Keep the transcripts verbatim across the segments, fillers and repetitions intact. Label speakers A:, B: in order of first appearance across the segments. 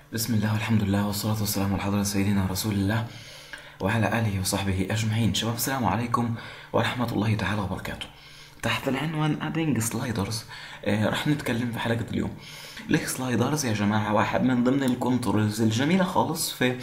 A: بسم الله والحمد لله والصلاة والسلام على حضرة سيدنا رسول الله وعلى آله وصحبه أجمعين. شباب السلام عليكم ورحمة الله تعالى وبركاته. تحت العنوان Adding Sliders آه رح نتكلم في حلقة اليوم. ليه سلايدرز يا جماعة؟ واحد من ضمن الكنترولز الجميلة خالص في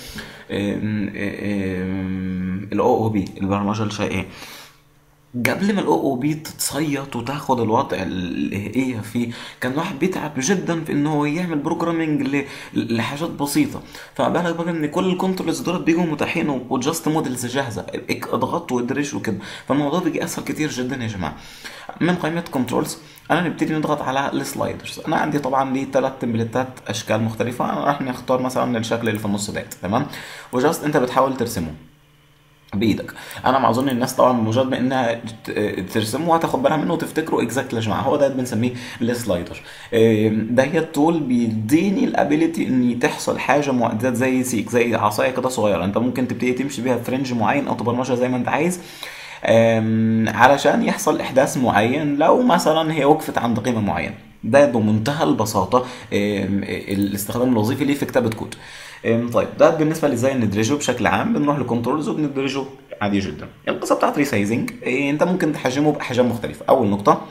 A: الاو او بي، البرمجة الشيئية. قبل ما الاو او بي تتصيط وتاخد الوضع اللي هي فيه، كان الواحد بيتعب جدا في انه يعمل بروجرامنج لحاجات بسيطه. فما بالك بقى ان كل الكنترولز دول بيجوا متاحين وجاست موديلز جاهزه، اضغط وادرج وكده، فالموضوع بيجي اسهل كتير جدا يا جماعه. من قائمه كنترولز انا نبتدي نضغط على السلايدرز. انا عندي طبعا لي ثلاث تمبلتات اشكال مختلفه، انا راح نختار مثلا الشكل اللي في النص ده، تمام؟ وجاست انت بتحاول ترسمه بايدك. انا ما اظن الناس طبعا مجرد ما انها ترسمه هتاخد بالها منه وتفتكره اكزاكت يا جماعه. هو ده بنسميه السلايدر. ده هي التول بيديني الابيليتي ان تحصل حاجه معدات زي سيك، زي عصايه كده صغيره، انت ممكن تبتدي تمشي بيها في رينج معين او تبرمجها زي ما انت عايز علشان يحصل احداث معين لو مثلا هي وقفت عند قيمه معينه. ده بمنتهى البساطه الاستخدام الوظيفي ليه في كتابه كود. طيب ده بالنسبه لازاي ندرجه بشكل عام. بنروح لكنترولز وبندرجه عادي جدا. القصه بتاعت ريسايزنج انت ممكن تحجمه باحجام مختلفه. اول نقطه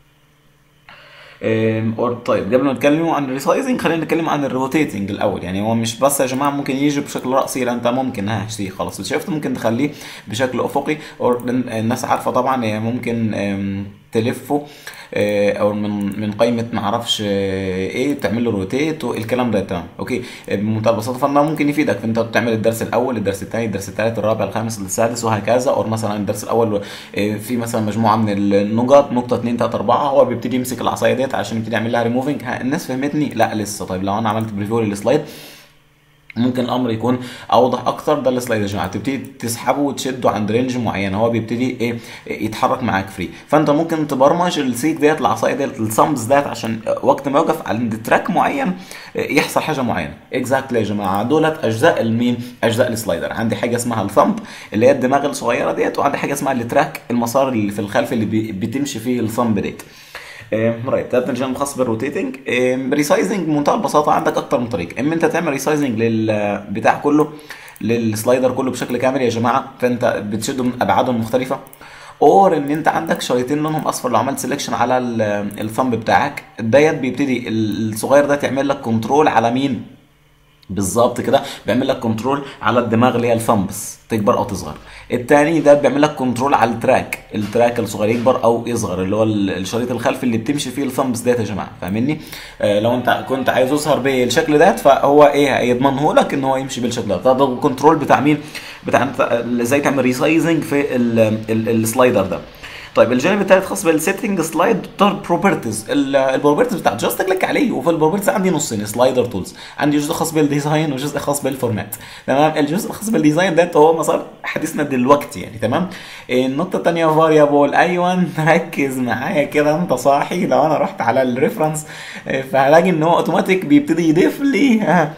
A: اور طيب قبل ما نتكلم عن الريسايزنج خلينا نتكلم عن الروتيتنج الاول. يعني هو مش بس يا جماعه ممكن يجي بشكل راسي، لا انت ممكن ها شيء خلاص شفت ممكن تخليه بشكل افقي، او الناس عارفه طبعا ممكن تلفه او من من قائمه ما اعرفش ايه تعمل له روتيت والكلام ده، تمام اوكي بمنتهى البساطه. فانه ممكن يفيدك في انت بتعمل الدرس الاول، الدرس الثاني، الدرس الثالث، الرابع، الخامس، السادس وهكذا. او مثلا الدرس الاول في مثلا مجموعه من النقط، نقطه اثنين ثلاثه اربعه، هو بيبتدي يمسك العصايه ديت عشان يبتدي يعمل لها ريموفنج. الناس فهمتني؟ لا لسه. طيب لو انا عملت بريفيو للسلايد ممكن الامر يكون اوضح اكتر. ده السلايد يا جماعه تبتدي تسحبه وتشده عند رينج معين، هو بيبتدي ايه يتحرك معاك فري. فانت ممكن تبرمج السيك ديت، العصايه ديت، السامبس ديت، عشان وقت ما يوقف عند تراك معين يحصل حاجه معينه. اكزاكتلي يا جماعه دولت اجزاء المين، اجزاء السلايدر. عندي حاجه اسمها الثامب اللي هي الدماغ الصغيره ديت، وعندي حاجه اسمها التراك، المسار اللي في الخلف اللي بتمشي فيه الثامب ديت. رايت ده الجانب الخاص بالروتيتنج. ريسايزنج بمنتهى البساطه عندك اكتر من طريقه. اما انت تعمل ريسايزنج للبتاع كله، للسلايدر كله بشكل كامل يا جماعه، فانت بتشده من ابعاده المختلفه. اور ان انت عندك شريطين لونهم اصفر، لو عملت سيلكشن على الثامب بتاعك ديت بيبتدي الصغير ده تعمل لك كنترول على مين بالظبط كده، بيعمل لك كنترول على الدماغ اللي هي الثامبس تكبر او تصغر. التاني ده بيعمل لك كنترول على التراك، التراك الصغير يكبر او يصغر، اللي هو الشريط الخلفي اللي بتمشي فيه الثامبس ديت يا جماعه، فاهمني؟ آه لو انت كنت عايز يظهر بالشكل ديت فهو ايه هيضمنه لك ان هو يمشي بالشكل ده. ده الكنترول بتاع مين؟ بتاع ازاي تعمل ريسايزنج في السلايدر ده. طيب الجانب الثالث خاص بالسيتنج سلايد بروبرتيز. البروبرتيز بتاعت جاست كليك عليه، وفي البروبرتيز عندي نصين سلايدر تولز، عندي جزء خاص بالديزاين وجزء خاص بالفورمات، تمام؟ الجزء الخاص بالديزاين ده هو مسار حديثنا دلوقتي يعني، تمام؟ النقطه الثانيه فاريبل. ايوه ركز معايا كده انت صاحي. لو انا رحت على الريفرنس فهلاقي ان هو اوتوماتيك بيبتدي يضيف لي ها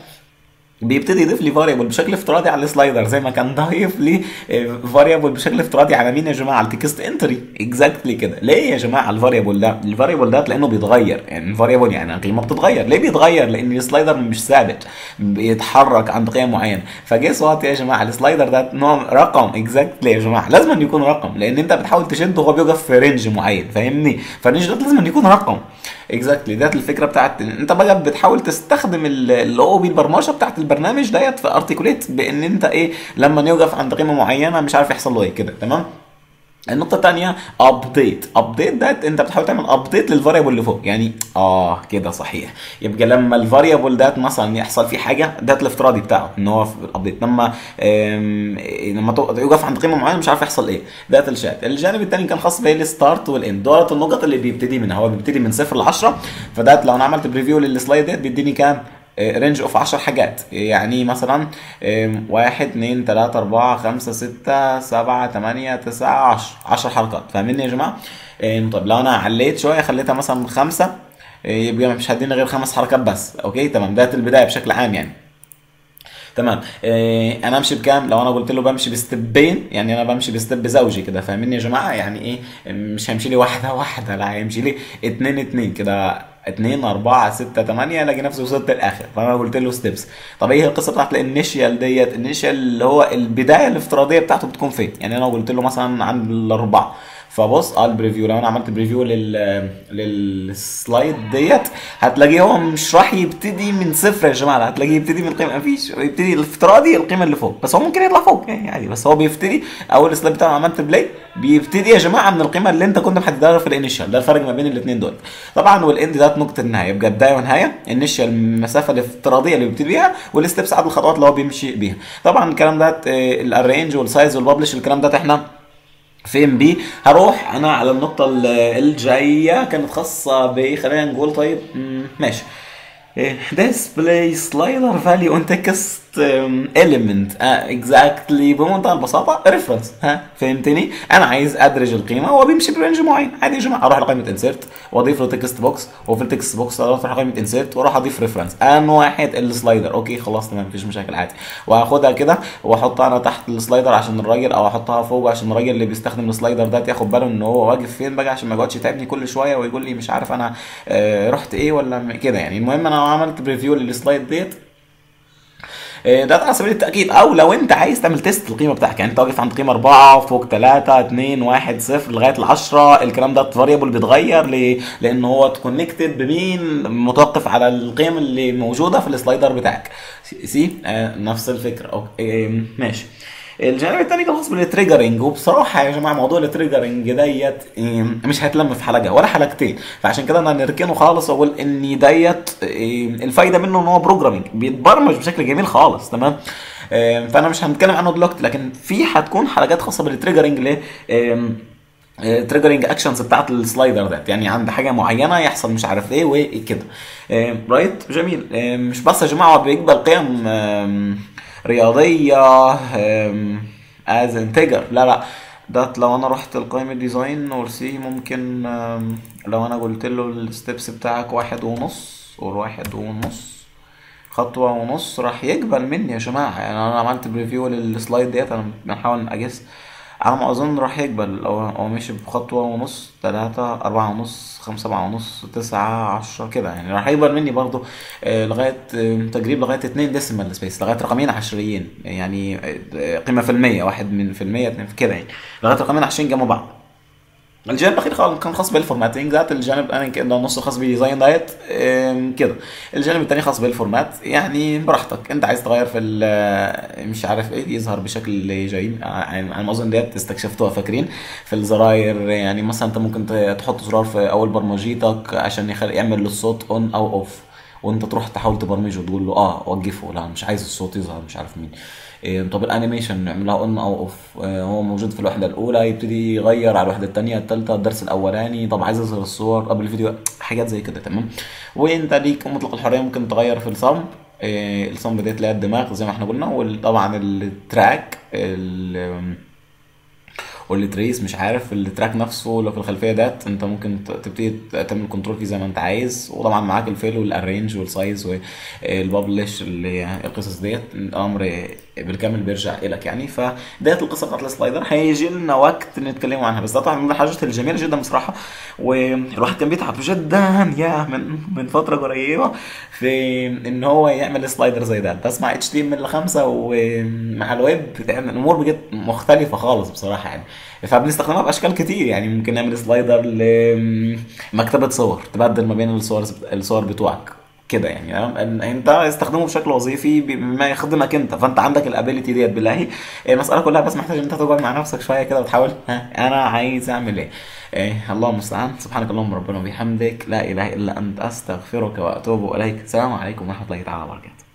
A: بيبتدي يضيف لي فاريبل بشكل افتراضي على السلايدر، زي ما كان ضايف لي فاريبل بشكل افتراضي على مين يا جماعه؟ على التكست انتري. اكزاكتلي كده. ليه يا جماعه الفاريبل ده؟ الفاريبل ده لانه بيتغير، يعني الفاريبل يعني قيمه بتتغير. ليه بيتغير؟ لان السلايدر مش ثابت، بيتحرك عند قيم معينه. فجيس وات يا جماعه السلايدر ده نوع رقم. اكزاكتلي يا جماعه لازم أن يكون رقم، لان انت بتحاول تشده وهو بيوقف في رينج معين، فاهمني؟ فالرينج ده لازم أن يكون رقم. اكزاكتلي ده الفكره بتاعت انت بقى بتحاول تستخدم الاو بي البرمجه بتاعت البرنامج ديت في ارتكوليت بان انت ايه لما يوقف عند قيمه معينه مش عارف يحصل له ايه كده، تمام؟ النقطة الثانية ابديت. ابديت ده انت بتحاول تعمل ابديت للفاريبل اللي فوق، يعني اه كده صحيح. يبقى لما الفاريبل ده مثلا يحصل فيه حاجة، ده الافتراضي بتاعه ان هو في الابديت، لما لما يوقف عند قيمة معينة مش عارف يحصل ايه، ده الشات. الجانب الثاني كان خاص بالستارت والاند، دولت النقط اللي بيبتدي منها. هو بيبتدي من صفر ل عشرة، فده لو انا عملت بريفيو للسلايد ديت بيديني كام؟ رينج اوف عشر حاجات، يعني مثلا واحد اتنين تلاتة اربعة خمسة ستة سبعة تمانية تسعة عشر، عشر حركات، فاهميني يا جماعة؟ طيب لو انا عليت شوية خليتها مثلا خمسة، يبقى مش هديني غير خمس حركات بس، اوكي تمام. ده البداية بشكل عام يعني. تمام. إيه انا امشي بكام؟ لو انا قلت له بمشي بستبين، يعني انا بمشي بستب زوجي كده، فاهمين يا جماعه؟ يعني ايه، مش همشي لي واحده واحده، لا هيمشي لي اتنين اتنين كده، اتنين اربعة ستة تمانية، الاقي نفسي وصلت للاخر. فانا قلت له ستيبس. طب ايه هي القصه بتاعت الانيشيال ديت؟ الانيشيال اللي هو البدايه الافتراضيه بتاعته بتكون فين؟ يعني انا قلت له مثلا عند الاربعه، فبص اه البريفيو، لو انا عملت بريفيو لل للسلايد ديت، هتلاقيه هو مش راح يبتدي من صفر يا جماعه، هتلاقيه يبتدي من قيمه مفيش، يبتدي الافتراضي القيمه اللي فوق، بس هو ممكن يطلع فوق يعني عادي، بس هو بيبتدي اول سلايد بتاعه عملت بلاي، بيبتدي يا جماعه من القيمه اللي انت كنت محددها في الانيشال. ده الفرق ما بين الاثنين دول طبعا. والاند ده نقطه النهايه، يبقى بدايه ونهايه. الانيشال المسافه الافتراضيه اللي بيبتدي بيها، والستبس عدد الخطوات اللي هو بيمشي بيها. طبعا الكلام ده الارينج والسايز والببلش، الكلام ده احنا فين بيه. هروح انا على النقطة ال- الجاية، كانت خاصة بايه؟ خلينا نقول طيب مم، ماشي. إيه، display slider value on text um, element آه exactly، بمنتهى البساطة reference. ها فهمتني؟ أنا عايز أدرج القيمة، هو بيمشي برينج معين عادي يا جماعة. أروح لقائمة insert وأضيف له تكست بوكس، وفي التكست بوكس أروح لقائمة insert وأروح أضيف reference أن واحد السلايدر. أوكي خلاص تمام، مفيش مشاكل عادي. وهاخدها كده وأحطها أنا تحت السلايدر عشان الراجل، أو أحطها فوق عشان الراجل اللي بيستخدم السلايدر ده ياخد باله إن هو واقف فين بقى، عشان ما يقعدش يتعبني كل شوية ويقول لي مش عارف أنا آه رحت إيه ولا م- كده يعني. المهم أنا عملت بريفيو للسلايد ديت. إيه، ده على سبيل التاكيد. او لو انت عايز تعمل تيست القيمه بتاعك، يعني انت واقف عند قيمه اربعة فوق ثلاثة اتنين واحد صفر لغايه ال عشرة، الكلام ده فاريبل بيتغير ليه؟ لان هو كونكتد بمين؟ متوقف على القيم اللي موجوده في السلايدر بتاعك. سي آه نفس الفكره. اوكي إيه، ماشي. الجانب التاني كان خاص بالتريجرنج، وبصراحه يا جماعه موضوع التريجرنج ديت إيه، مش هيتلم في حلقه ولا حلقتين، فعشان كده انا نركنه خالص واقول ان ديت إيه، الفايده منه ان هو بروجرامنج بيتبرمج بشكل جميل خالص. تمام. إيه، فانا مش هنتكلم عنه دلوقتي، لكن في هتكون حلقات خاصه بالتريجرنج ليه تريجرنج اكشنز بتاعت السلايدر ده، يعني عند حاجه معينه يحصل مش عارف ايه وكده. رايت جميل. آه، مش بس يا جماعه هو بيقبل قيم آم، رياضيه از انتجر، لا لا. ده لو انا رحت لقائمة ديزاين ورسي، ممكن آم، لو انا قلت له الستبس بتاعك واحد ونص والواحد ونص خطوة ونص، راح يقبل مني يا جماعة. يعني انا عملت بريفيو للسلايد ديت، انا بنحاول اجس على ما اظن راح يقبل. لو هو ماشي بخطوة ونص، تلاتة اربعة ونص خمسة سبعة ونص تسعة عشرة كده، يعني راح يقبل مني برضو آه، لغاية آه، تجريب لغاية اتنين ديسيمال سبيس، لغاية رقمين عشريين يعني آه، قيمة في المية، واحد من في المية اتنين في كده يعني، لغاية رقمين عشرين جنب بعض. الجانب الاخير خالص كان خاص بالفورماتنج ذات. الجانب الثاني كان نص خاص بالديزاين دايت ام، كده. الجانب الثاني خاص بالفورمات، يعني براحتك انت عايز تغير في ال- مش عارف ايه يظهر بشكل جيد. يعني على ما اظن ديت استكشفتوها فاكرين في الزراير، يعني مثلا انت ممكن ت- تحط زرار في اول برمجيتك عشان يخلي يعمل الصوت اون او اوف، وانت تروح تحاول تبرمجه وتقول له اه وقفه، لا مش عايز الصوت يظهر مش عارف مين. إيه، طب الانيميشن نعملها اون او اوف. إيه، هو موجود في الوحده الاولى يبتدي يغير على الوحده الثانيه الثالثه الدرس الاولاني، طب عايز يظهر الصور قبل الفيديو، حاجات زي كده. تمام. وانت ليك مطلق الحريه، ممكن تغير في الصمب. إيه، الصمب ديت اللي هي الدماغ زي ما احنا قلنا، وطبعا التراك ال- والتريس مش عارف التراك نفسه لو في الخلفيه دات انت ممكن ت- تبتدي تعمل كنترول فيه زي ما انت عايز. وطبعا معاك الفيل والارينج والسايز والببلش اللي هي القصص ديت، الامر بالكامل بيرجع الك يعني. فديت القصه بتاعت السلايدر، هيجي لنا وقت نتكلموا عنها، بس ده طبعا من الحاجات الجميله جدا بصراحه. والواحد كان بيتعب جدا يا من من فتره قريبه في ان هو يعمل سلايدر زي ده، بس مع اتش تي ام ال خمسة ومع الويب بتعمل الامور بجد مختلفه خالص بصراحه يعني. فبنستخدمها باشكال كتير، يعني ممكن نعمل سلايدر لمكتبه صور تبدل ما بين الصور الصور بتوعك كده يعني. تمام؟ انت استخدمه بشكل وظيفي بما يخدمك انت، فانت عندك الابيليتي ديت بالله. المساله كلها بس محتاج ان انت تقعد مع نفسك شويه كده وتحاول ها انا عايز اعمل ايه. إيه الله المستعان. سبحانك اللهم ربنا وبحمدك، لا اله الا انت، استغفرك واتوب اليك. السلام عليكم ورحمه الله تعالى وبركاته.